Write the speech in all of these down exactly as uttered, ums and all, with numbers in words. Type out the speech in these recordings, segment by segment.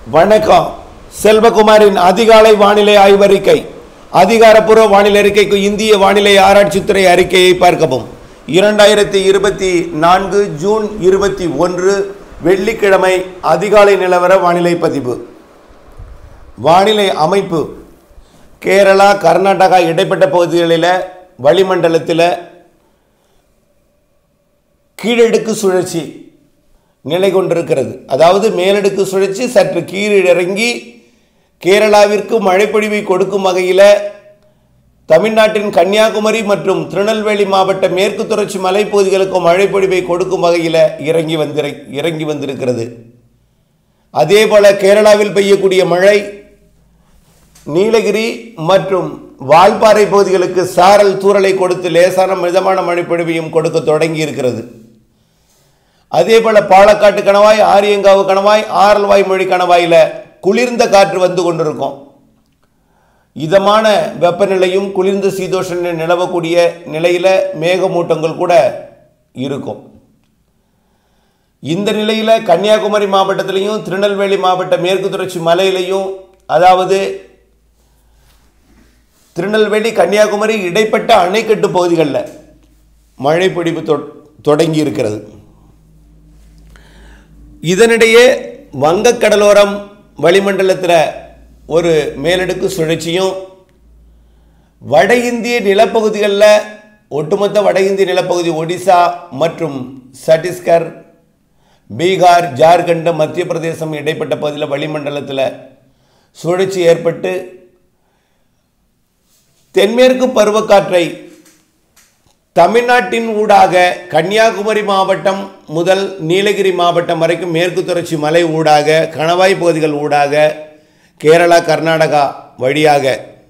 வணக்கம். செல்வகுமாரின் அதிகாலை வானிலை ஆய்வறிக்கை. அதிகாரப்பூர்வ வானிலை அறிக்கைக்கு இந்திய வானிலை ஆராய்ச்சித்துறை அறிக்கையை பார்க்கவும். இரண்டாயிரத்தி இருபத்தி நான்கு ஜூன் இருபத்தி ஒன்று வெள்ளிக்கிழமை அதிகாலை நிலவர வானிலை பதிவு. வானிலை அமைப்பு: கேரளா, கர்நாடகா இடைப்பட்ட பகுதிகளில் வளிமண்டலத்தில் கீழடுக்கு சுழற்சி நிலை கொண்டிருக்கிறது. அதாவது மேலடுக்கு சுழற்சி சற்று கீழிறங்கி கேரளாவிற்கு மழைப்பொழிவை கொடுக்கும் வகையில் தமிழ்நாட்டின் கன்னியாகுமரி மற்றும் திருநெல்வேலி மாவட்ட மேற்கு தொடர்ச்சி மலைப்பகுதிகளுக்கு மழைப்பொழிவை கொடுக்கும் வகையில் இறங்கி வந்து இறங்கி வந்திருக்கிறது. அதே போல கேரளாவில் பெய்யக்கூடிய மழை நீலகிரி மற்றும் வால்பாறை பகுதிகளுக்கு சாரல் தூறலை கொடுத்து லேசான மிதமான மழைப்பொழிவையும் கொடுக்க தொடங்கி இருக்கிறது. அதே போல பாலக்காட்டு கணவாய், ஆரியங்காவு கணவாய், ஆரல்வாய் மொழி கணவாயில் குளிர்ந்த காற்று வந்து கொண்டிருக்கும். இதமான வெப்பநிலையும் குளிர்ந்த சீதோஷண நிலவக்கூடிய நிலையில் மேகமூட்டங்கள் கூட இருக்கும். இந்த நிலையில் கன்னியாகுமரி மாவட்டத்திலையும் திருநெல்வேலி மாவட்ட மேற்கு தொடர்ச்சி மலையிலையும், அதாவது திருநெல்வேலி கன்னியாகுமரி இடைப்பட்ட அணைக்கட்டு பகுதிகளில் மழை பொழிவு தொடங்கி இருக்கிறது. இதனிடையே வங்கக்கடலோரம் வளிமண்டலத்தில் ஒரு மேலடுக்கு சுழற்சியும், வட இந்திய நிலப்பகுதிகளில் ஒட்டுமொத்த வட இந்திய நிலப்பகுதி ஒடிசா மற்றும் சத்தீஸ்கர், பீகார், ஜார்க்கண்ட், மத்திய பிரதேசம் இடைப்பட்ட பகுதியில் வளிமண்டலத்தில் சுழற்சி ஏற்பட்டு தென்மேற்கு பருவக்காற்றை தமிழ்நாட்டின் ஊடாக கன்னியாகுமரி மாவட்டம் முதல் நீலகிரி மாவட்டம் வரைக்கும் மேற்கு தொடர்ச்சி மலை ஊடாக கணவாய் பகுதிகள் ஊடாக கேரளா, கர்நாடகா வழியாக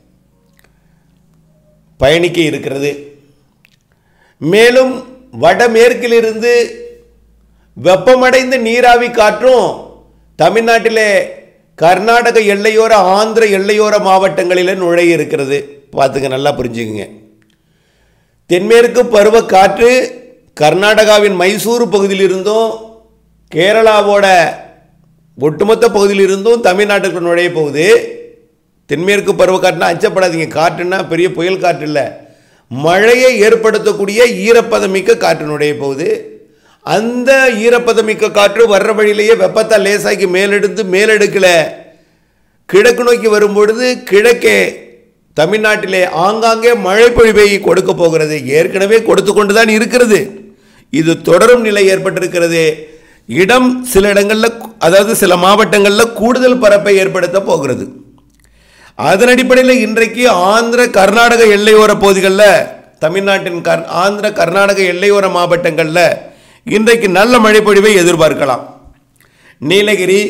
பயணிக்க இருக்கிறது. மேலும் வடமேற்கிலிருந்து வெப்பமடைந்த நீராவி காற்றும் தமிழ்நாட்டிலே கர்நாடக எல்லையோர, ஆந்திர எல்லையோர மாவட்டங்களில் நுழைய இருக்கிறது. பார்த்துங்க, நல்லா புரிஞ்சுக்குங்க. தென்மேற்கு பருவ காற்று கர்நாடகாவின் மைசூரு பகுதியிலிருந்தும் கேரளாவோட ஒட்டுமொத்த பகுதியிலிருந்தும் தமிழ்நாட்டுக்கு நுழைய போகுது. தென்மேற்கு பருவ காற்றுனா அச்சப்படாதீங்க, காற்றுன்னா பெரிய புயல் காற்று இல்லை, மழையை ஏற்படுத்தக்கூடிய ஈரப்பதமிக்க காற்று நுழைய போகுது. அந்த ஈரப்பதமிக்க காற்று வர்ற வழியிலேயே வெப்பத்தால் லேசாக்கி மேலெடுத்து மேலெடுக்கல கிழக்கு நோக்கி வரும்பொழுது கிழக்கே தமிழ்நாட்டிலே ஆங்காங்கே மழை பொழிவை கொடுக்க போகிறது. ஏற்கனவே கொடுத்து கொண்டு தான் இருக்கிறது. இது தொடரும் நிலை ஏற்பட்டிருக்கிறது. இடம் சில இடங்களில், அதாவது சில மாவட்டங்களில் கூடுதல் பரப்பை ஏற்படுத்த போகிறது. அதன் அடிப்படையில் இன்றைக்கு ஆந்திர கர்நாடக எல்லையோர பகுதிகளில், தமிழ்நாட்டின் கர் ஆந்திர கர்நாடக எல்லையோர மாவட்டங்களில் இன்றைக்கு நல்ல மழை பொழிவை எதிர்பார்க்கலாம். நீலகிரி,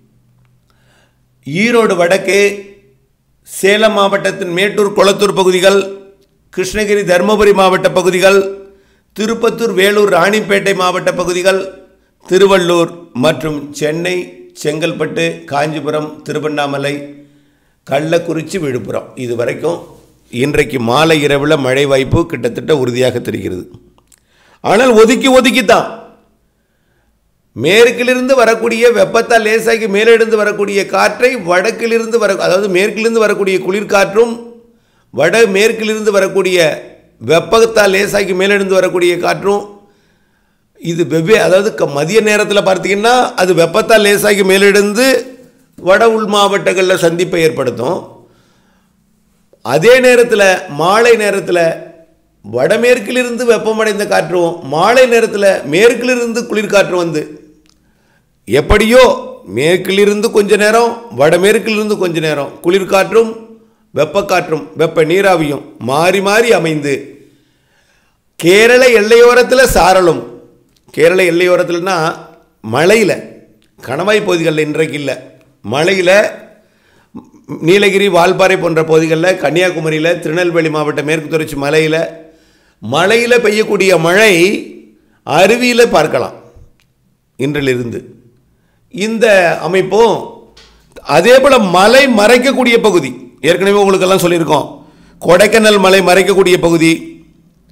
ஈரோடு வடக்கு, சேலம் மாவட்டத்தின் மேட்டூர், கொளத்தூர் பகுதிகள், கிருஷ்ணகிரி, தருமபுரி மாவட்ட பகுதிகள், திருப்பத்தூர், வேலூர், ராணிப்பேட்டை மாவட்ட பகுதிகள், திருவள்ளூர் மற்றும் சென்னை, செங்கல்பட்டு, காஞ்சிபுரம், திருவண்ணாமலை, கள்ளக்குறிச்சி, விழுப்புரம் இது வரைக்கும் இன்றைக்கு மாலை இரவில் மழை வாய்ப்பு கிட்டத்தட்ட உறுதியாக தெரிகிறது. ஆனால் ஒதுக்கி ஒதுக்கித்தான் மேற்கிலிருந்து வரக்கூடிய வெப்பத்தால் லேசாகி மேலிருந்து வரக்கூடிய காற்றை வடக்கிலிருந்து வர, அதாவது மேற்கிலிருந்து வரக்கூடிய குளிர்காற்றும் வட மேற்கிலிருந்து வரக்கூடிய வெப்பத்தால் லேசாகி மேலிருந்து வரக்கூடிய காற்றும் இது வெவ்வே, அதாவது மதிய நேரத்தில் பார்த்தீங்கன்னா அது வெப்பத்தால் லேசாகி மேலிருந்து வட உள் மாவட்டங்களில் சந்திப்பை ஏற்படுத்தும். அதே நேரத்தில் மாலை நேரத்தில் வடமேற்கிலிருந்து வெப்பமடைந்த காற்றும் மாலை நேரத்தில் மேற்கிலிருந்து குளிர்காற்று வந்து, எப்படியோ மேற்கிலிருந்து கொஞ்ச நேரம் வடமேற்கிலிருந்து கொஞ்ச நேரம் குளிர்காற்றும் வெப்பக்காற்றும் வெப்ப நீராவியும் மாறி மாறி அமைந்து கேரள எல்லையோரத்தில் சாரலும், கேரள எல்லையோரத்தில்னா மலையில், கணவாய் பகுதிகளில் இன்றைக்கு இல்லை, மலையில் நீலகிரி, வால்பாறை போன்ற பகுதிகளில், கன்னியாகுமரியில், திருநெல்வேலி மாவட்ட மேற்கு தொடர்ச்சி மலையில் மலையில் பெய்யக்கூடிய மழை அருவியில் பார்க்கலாம் இன்றிலிருந்து. இந்த அமைப்பும் அதே போல் மலை மறைக்கக்கூடிய பகுதி, ஏற்கனவே உங்களுக்கெல்லாம் சொல்லியிருக்கோம், கொடைக்கானல் மலை மறைக்கக்கூடிய பகுதி,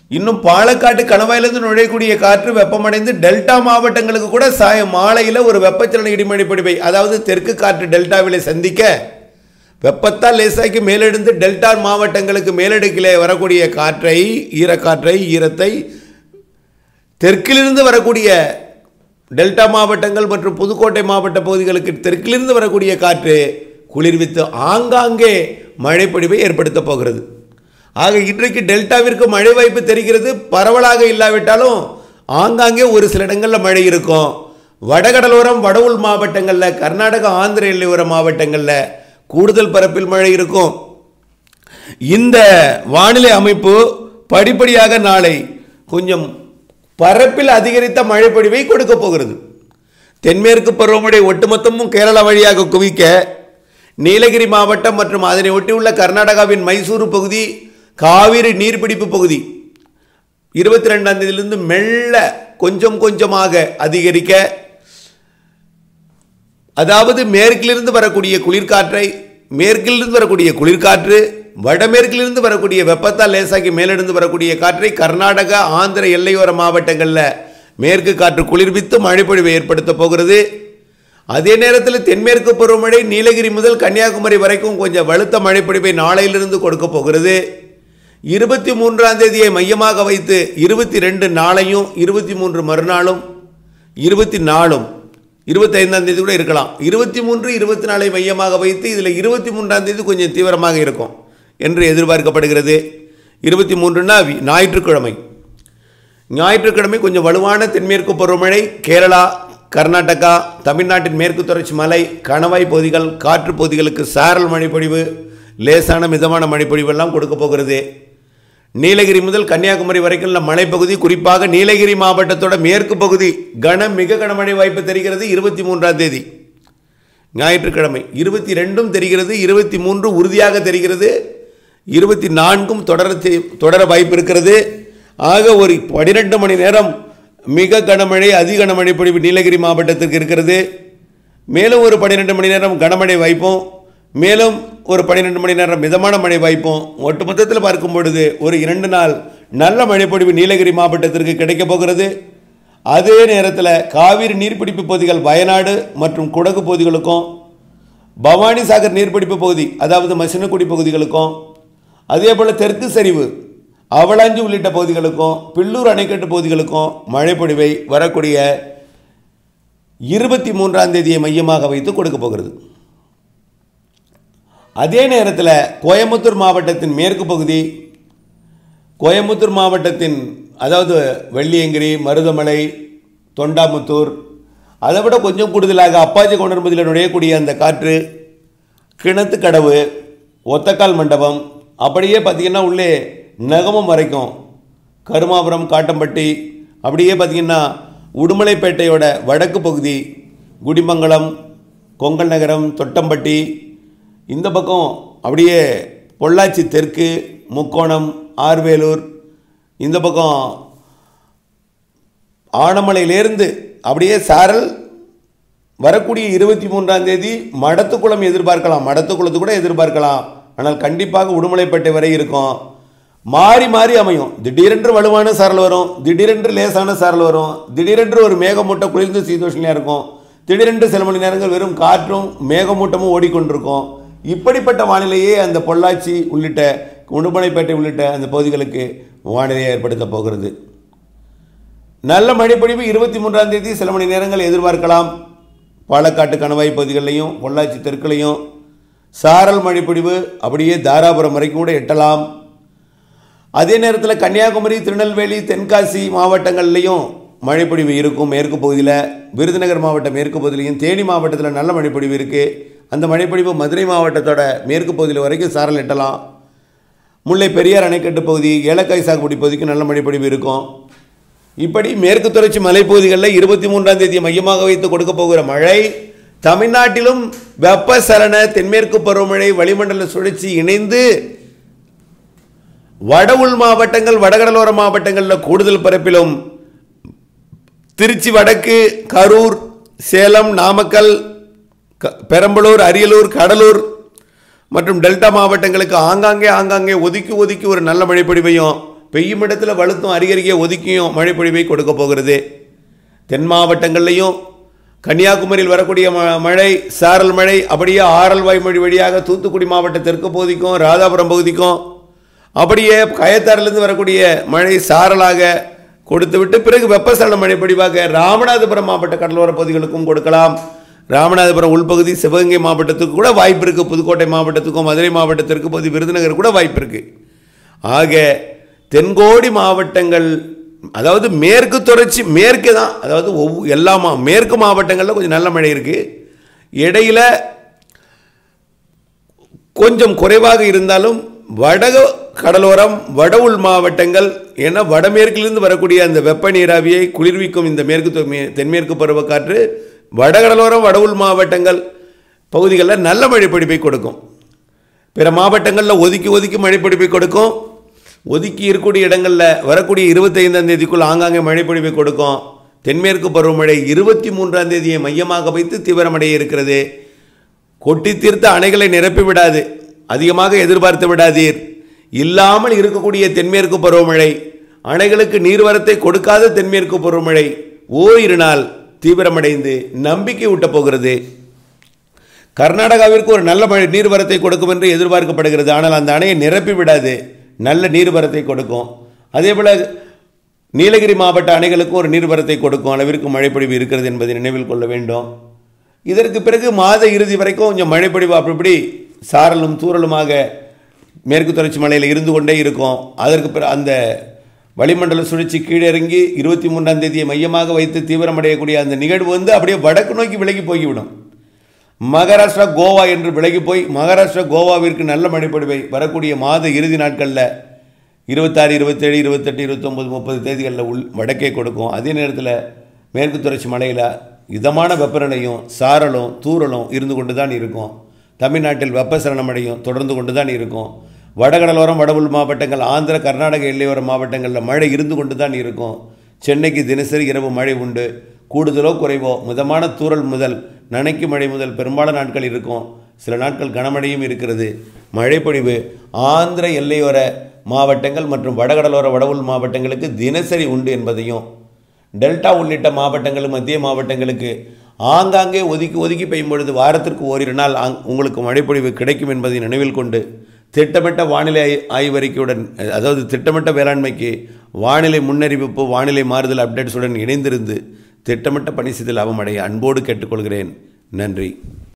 இன்னும் பாலக்காட்டு கணவாயிலிருந்து நுழையக்கூடிய காற்று வெப்பமடைந்து டெல்டா மாவட்டங்களுக்கு கூட சாயம் மாலையில் ஒரு வெப்பச்சலன இடிமழை பொழிவை, அதாவது தெற்கு காற்று டெல்டாவிலே சந்திக்க வெப்பத்தால் லேசாக்கி மேலெடுந்து டெல்டா மாவட்டங்களுக்கு மேலடுக்கிலே வரக்கூடிய காற்றை, ஈரக்காற்றை, ஈரத்தை தெற்கிலிருந்து வரக்கூடிய டெல்டா மாவட்டங்கள் மற்றும் புதுக்கோட்டை மாவட்ட பகுதிகளுக்கு தெற்கிலிருந்து வரக்கூடிய காற்று குளிர்வித்து ஆங்காங்கே மழை பொழிவை ஏற்படுத்த போகிறது. ஆக இன்றைக்கு டெல்டாவிற்கு மழை வாய்ப்பு தெரிகிறது. பரவலாக இல்லாவிட்டாலும் ஆங்காங்கே ஒரு சில இடங்களில் மழை இருக்கும். வடகடலோரம் வட உள் மாவட்டங்களில், கர்நாடகா ஆந்திர எல்லையோர மாவட்டங்களில் கூடுதல் பரப்பில் மழை இருக்கும். இந்த வானிலை அமைப்பு படிப்படியாக நாளை கொஞ்சம் பரப்பில் அதிகரித்த மழை பொழிவை கொடுக்க போகிறது. தென்மேற்கு பருவமழை ஒட்டுமொத்தமும் கேரளா வழியாக குவிக்க நீலகிரி மாவட்டம் மற்றும் அதனை ஒட்டியுள்ள கர்நாடகாவின் மைசூரு பகுதி, காவிரி நீர்பிடிப்பு பகுதி இருபத்தி ரெண்டாம் தேதியிலிருந்து மெல்ல கொஞ்சம் கொஞ்சமாக அதிகரிக்க, அதாவது மேற்கிலிருந்து வரக்கூடிய குளிர்காற்றை, மேற்கிலிருந்து வரக்கூடிய குளிர்காற்று வடமேற்கிலிருந்து வரக்கூடிய வெப்பத்தால் லேசாக்கி மேலிருந்து வரக்கூடிய காற்றை கர்நாடகா ஆந்திர எல்லையோர மாவட்டங்களில் மேற்கு காற்று குளிர்வித்து மழைப்பொழிவை ஏற்படுத்த போகிறது. அதே நேரத்தில் தென்மேற்கு பருவமழை நீலகிரி முதல் கன்னியாகுமரி வரைக்கும் கொஞ்சம் வலுத்த மழைப்பொழிவை நாளையிலிருந்து கொடுக்க போகிறது. இருபத்தி மூன்றாம் தேதியை மையமாக வைத்து இருபத்தி ரெண்டு நாளையும் இருபத்தி மூன்று மறுநாளும் இருபத்தி நாலும் இருபத்தி ஐந்தாம் தேதி கூட இருக்கலாம். இருபத்தி மூன்று இருபத்தி நாலை மையமாக வைத்து இதில் இருபத்தி மூன்றாம் தேதி கொஞ்சம் தீவிரமாக இருக்கும் என்று எதிர்பார்க்கப்படுகிறது. இருபத்தி மூன்றுனா ஞாயிற்றுக்கிழமை ஞாயிற்றுக்கிழமை கொஞ்சம் வலுவான தென்மேற்கு பருவமழை கேரளா, கர்நாடகா, தமிழ்நாட்டின் மேற்கு தொடர்ச்சி மலை, கணவாய் பகுதிகள், காற்று பகுதிகளுக்கு சாரல் மழைப்பொழிவு, லேசான மிதமான மழைப்பொழிவெல்லாம் கொடுக்க போகிறது. நீலகிரி முதல் கன்னியாகுமரி வரைக்கும் உள்ள மலைப்பகுதி, குறிப்பாக நீலகிரி மாவட்டத்தோட மேற்கு பகுதி கன மிக கனமழை வாய்ப்பு தெரிகிறது. இருபத்தி மூன்றாம் தேதி ஞாயிற்றுக்கிழமை இருபத்தி ரெண்டும் தெரிகிறது, இருபத்தி மூன்று உறுதியாக தெரிகிறது, இருபத்தி நான்கும் தொடர தொடர வாய்ப்பு இருக்கிறது. ஆக ஒரு பனிரெண்டு மணி நேரம் மிக கனமழை, அதி கனமழை பொழிவு நீலகிரி மாவட்டத்திற்கு இருக்கிறது. மேலும் ஒரு பன்னிரெண்டு மணி நேரம் கனமழை வாய்ப்பும், மேலும் ஒரு பன்னிரெண்டு மணி நேரம் மிதமான மழை வாய்ப்பும், ஒட்டுமொத்தத்தில் பார்க்கும் பொழுது ஒரு இரண்டு நாள் நல்ல மழைப்பொழிவு நீலகிரி மாவட்டத்திற்கு கிடைக்கப் போகிறது. அதே நேரத்தில் காவிரி நீர்பிடிப்பு பகுதிகள் வயநாடு மற்றும் குடகு பகுதிகளுக்கும், பவானி சாகர் நீர்பிடிப்பு பகுதி அதாவது மசினக்குடி பகுதிகளுக்கும், அதே போல் தெற்கு சரிவு அவலாஞ்சி உள்ளிட்ட பகுதிகளுக்கும், பில்லூர் அணைக்கட்டு பகுதிகளுக்கும் மழைப்பொழிவை வரக்கூடிய இருபத்தி மூன்றாம் தேதியை மையமாக வைத்து கொடுக்க போகிறது. அதே நேரத்தில் கோயம்புத்தூர் மாவட்டத்தின் மேற்கு பகுதி, கோயம்புத்தூர் மாவட்டத்தின் அதாவது வெள்ளியங்கிரி, மருதமலை, தொண்டாமுத்தூர், அதை விட கொஞ்சம் கூடுதலாக அப்பாச்சி கொண்டர்பதியில் நுழையக்கூடிய அந்த காற்று கிணத்துக்கடவு, ஒத்தக்கால் மண்டபம், அப்படியே பார்த்திங்கன்னா உள்ளே நகமம் வரைக்கும் கருமாபுரம், காட்டம்பட்டி, அப்படியே பார்த்திங்கன்னா உடுமலைப்பேட்டையோட வடக்கு பகுதி, குடிமங்கலம், கொங்கல் நகரம், தொட்டம்பட்டி, இந்த பக்கம் அப்படியே பொள்ளாச்சி தெற்கு, முக்கோணம், ஆர்வேலூர், இந்த பக்கம் ஆனமலையிலேருந்து அப்படியே சாரல் வரக்கூடிய இருபத்தி மூன்றாம் தேதி மடத்துக்குளம் எதிர்பார்க்கலாம், மடத்துக்குளத்து கூட எதிர்பார்க்கலாம். ஆனால் கண்டிப்பாக உடுமலைப்பேட்டை வரை இருக்கும். மாறி மாறி அமையும். திடீரென்று வலுவான சாரல் வரும், திடீரென்று லேசான சாரல் வரும், திடீரென்று ஒரு மேகமூட்டம் குளிர்ந்து சீதோஷனியாக இருக்கும், திடீரென்று சில மணி நேரங்கள் வெறும் காற்றும் மேகமூட்டமும் ஓடிக்கொண்டிருக்கும். இப்படிப்பட்ட வானிலையே அந்த பொள்ளாச்சி உள்ளிட்ட உடுமலைப்பேட்டை உள்ளிட்ட அந்த பகுதிகளுக்கு வானிலையை ஏற்படுத்த போகிறது. நல்ல மழைப்பொழிவு இருபத்தி மூன்றாம் தேதி சில மணி நேரங்கள் எதிர்பார்க்கலாம். பாலக்காட்டு கணவாய் பகுதிகளிலையும் பொள்ளாச்சி தெற்குலையும் சாரல் மழைப்பொழிவு அப்படியே தாராபுரம் வரைக்கும் கூட எட்டலாம். அதே நேரத்தில் கன்னியாகுமரி, திருநெல்வேலி, தென்காசி மாவட்டங்கள்லையும் மழைப்பொழிவு இருக்கும். மேற்கு பகுதியில் விருதுநகர் மாவட்டம் மேற்கு பகுதியிலையும், தேனி மாவட்டத்தில் நல்ல மழைப்பொழிவு இருக்குது. அந்த மழைப்பொழிவு மதுரை மாவட்டத்தோட மேற்கு பகுதியில் வரைக்கும் சாரல் எட்டலாம். முல்லை பெரியார் அணைக்கட்டு பகுதி, ஏலக்காய் சாகுபடி பகுதிக்கு நல்ல மழைப்பொழிவு இருக்கும். இப்படி மேற்கு தொடர்ச்சி மலைப்பகுதிகளில் இருபத்தி மூன்றாம் தேதியை மையமாக வைத்து கொடுக்க போகிற மழை தமிழ்நாட்டிலும் வெப்பசலன தென்மேற்கு பருவமழை வளிமண்டல சுழற்சி இணைந்து வட உள் மாவட்டங்கள், வடகடலோர மாவட்டங்களில் கூடுதல் பரப்பிலும், திருச்சி வடக்கு, கரூர், சேலம், நாமக்கல், பெரம்பலூர், அரியலூர், கடலூர் மற்றும் டெல்டா மாவட்டங்களுக்கு ஆங்காங்கே ஆங்காங்கே ஒதுக்கி ஒதுக்கி ஒரு நல்ல மழைப்பொழிவையும் பெய்யும் இடத்துல வலுத்தும் அருகருகே ஒதுக்கியும் மழை பொழிவை கொடுக்க போகிறது. தென் மாவட்டங்கள்லையும் கன்னியாகுமரியில் வரக்கூடிய மழை சாரல் மழை அப்படியே ஆரல்வாய் மொழி வழியாக தூத்துக்குடி மாவட்ட தெற்கு பகுதிக்கும் ராதாபுரம் பகுதிக்கும் அப்படியே கயத்தாறிலிருந்து வரக்கூடிய மழை சாரலாக கொடுத்துவிட்டு பிறகு வெப்பசலன மழை பொழிவாக ராமநாதபுரம் மாவட்ட கடலோர பகுதிகளுக்கும் கொடுக்கலாம். ராமநாதபுரம் உள்பகுதி சிவகங்கை மாவட்டத்துக்கு கூட வாய்ப்பு இருக்குது. புதுக்கோட்டை மாவட்டத்துக்கும் மதுரை மாவட்ட தெற்கு பகுதி விருதுநகர் கூட வாய்ப்பு இருக்குது. ஆக தென்கோடி மாவட்டங்கள், அதாவது மேற்கு தொடர்ச்சி மேற்கு தான், அதாவது ஒவ்வொரு எல்லா மா மேற்கு மாவட்டங்களில் கொஞ்சம் நல்ல மழை இருக்குது. இடையில் கொஞ்சம் குறைவாக இருந்தாலும் வட கடலோரம் வட உள் மாவட்டங்கள், ஏன்னா வடமேற்கிலிருந்து வரக்கூடிய அந்த வெப்ப நீராவியை குளிர்விக்கும் இந்த மேற்கு தென்மேற்கு பருவக்காற்று வடகடலோரம் வட உள் மாவட்டங்கள் பகுதிகளில் நல்ல மழைப்பிடிப்பை கொடுக்கும். பிற மாவட்டங்களில் ஒதுக்கி ஒதுக்கி மழைப்பிடிப்பை கொடுக்கும். ஒதுக்கி இருக்கக்கூடிய இடங்களில் வரக்கூடிய இருபத்தைந்தாம் தேதிக்குள் ஆங்காங்கே மழைப்பொழிவை கொடுக்கும். தென்மேற்கு பருவமழை இருபத்தி மூன்றாம் தேதியை மையமாக வைத்து தீவிரமடைய இருக்கிறது. கொட்டி தீர்த்த அணைகளை நிரப்பி விடாது, அதிகமாக எதிர்பார்த்து விடாதீர். இல்லாமல் இருக்கக்கூடிய தென்மேற்கு பருவமழை, அணைகளுக்கு நீர்வரத்தை கொடுக்காத தென்மேற்கு பருவமழை ஓரிரு நாள் தீவிரமடைந்து நம்பிக்கை ஊட்டப் போகிறது. கர்நாடகாவிற்கு ஒரு நல்ல மழை நீர்வரத்தை கொடுக்கும் என்று எதிர்பார்க்கப்படுகிறது. ஆனால் அந்த அணையை நிரப்பி விடாது, நல்ல நீர்வரத்தை கொடுக்கும். அதே போல் நீலகிரி மாவட்ட அணைகளுக்கு ஒரு நீர்வரத்தை கொடுக்கும் அளவிற்கு மழைப்பொழிவு இருக்கிறது என்பதை நினைவில் கொள்ள வேண்டும். இதற்கு பிறகு மாத இறுதி வரைக்கும் கொஞ்சம் மழைப்பொழிவு அப்படி இப்படி சாரலும் தூறலுமாக மேற்கு தொடர்ச்சி மலையில் இருந்து கொண்டே இருக்கும். அதற்கு பிறகு அந்த வளிமண்டல சுழற்சி கீழிறங்கி இருபத்தி மூன்றாம் தேதியை மையமாக வைத்து தீவிரமடையக்கூடிய அந்த நிகழ்வு வந்து அப்படியே வடக்கு நோக்கி விலகி போய்விடும். மகாராஷ்டிரா கோவா என்று விலகி போய் மகாராஷ்டிரா கோவாவிற்கு நல்ல மழைப்பொழிவை வரக்கூடிய மாத இறுதி நாட்களில் இருபத்தாறு இருபத்தேழு இருபத்தெட்டு இருபத்தொம்பது முப்பது தேதிகளில் உள் வடக்கே கொடுக்கும். அதே நேரத்தில் மேற்கு தொடர்ச்சி மலையில் இதமான வெப்பநிலையும் சாரலும் தூறலும் இருந்து கொண்டு தான் இருக்கும். தமிழ்நாட்டில் வெப்பசலன மழையும் தொடர்ந்து கொண்டு தான் இருக்கும். வடகடலோரம் வட உள் மாவட்டங்கள், ஆந்திர கர்நாடக எல்லையோர மாவட்டங்களில் மழை இருந்து கொண்டு தான் இருக்கும். சென்னைக்கு தினசரி இரவு மழை உண்டு. கூடுதலோ குறைவோ மிதமான தூறல் முதல் நனைக்கு மழை முதல் பெரும்பாலான நாட்கள் இருக்கும். சில நாட்கள் கனமழையும் இருக்கிறது. மழைப்பொழிவு ஆந்திர எல்லையோர மாவட்டங்கள் மற்றும் வடகடலோர வட உள் மாவட்டங்களுக்கு தினசரி உண்டு என்பதையும், டெல்டா உள்ளிட்ட மாவட்டங்கள் மத்திய மாவட்டங்களுக்கு ஆங்காங்கே ஒதுக்கி ஒதுக்கி பெய்யும் பொழுது வாரத்திற்கு ஓரிரு நாள் உங்களுக்கு மழைப்பொழிவு கிடைக்கும் என்பதை நினைவில் கொண்டு திட்டமிட்ட வானிலை ஆய்வறிக்கையுடன், அதாவது திட்டமிட்ட வேளாண்மைக்கு வானிலை முன்னறிவிப்பு வானிலை மாறுதல் அப்டேட்ஸுடன் இணைந்திருந்து திட்டமிட்ட பணி செய்து லாபமடைய அன்போடு கேட்டுக்கொள்கிறேன். நன்றி.